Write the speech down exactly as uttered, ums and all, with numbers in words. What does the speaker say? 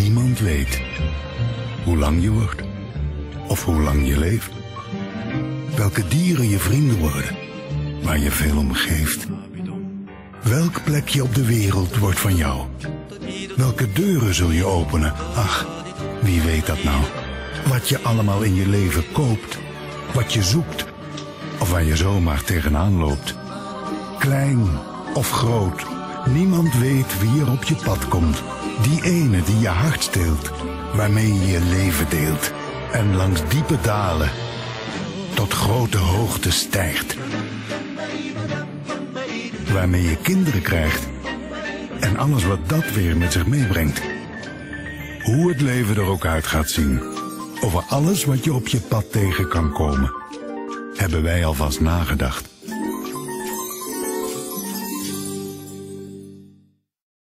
Niemand weet hoe lang je wordt of hoe lang je leeft. Welke dieren je vrienden worden, waar je veel om geeft. Welk plekje op de wereld wordt van jou? Welke deuren zul je openen? Ach, wie weet dat nou? Wat je allemaal in je leven koopt, wat je zoekt, of waar je zomaar tegenaan loopt. Klein of groot, niemand weet wie er op je pad komt. Die ene die je hart steelt, waarmee je je leven deelt. En langs diepe dalen tot grote hoogte stijgt. Waarmee je kinderen krijgt en alles wat dat weer met zich meebrengt. Hoe het leven er ook uit gaat zien, over alles wat je op je pad tegen kan komen, hebben wij alvast nagedacht.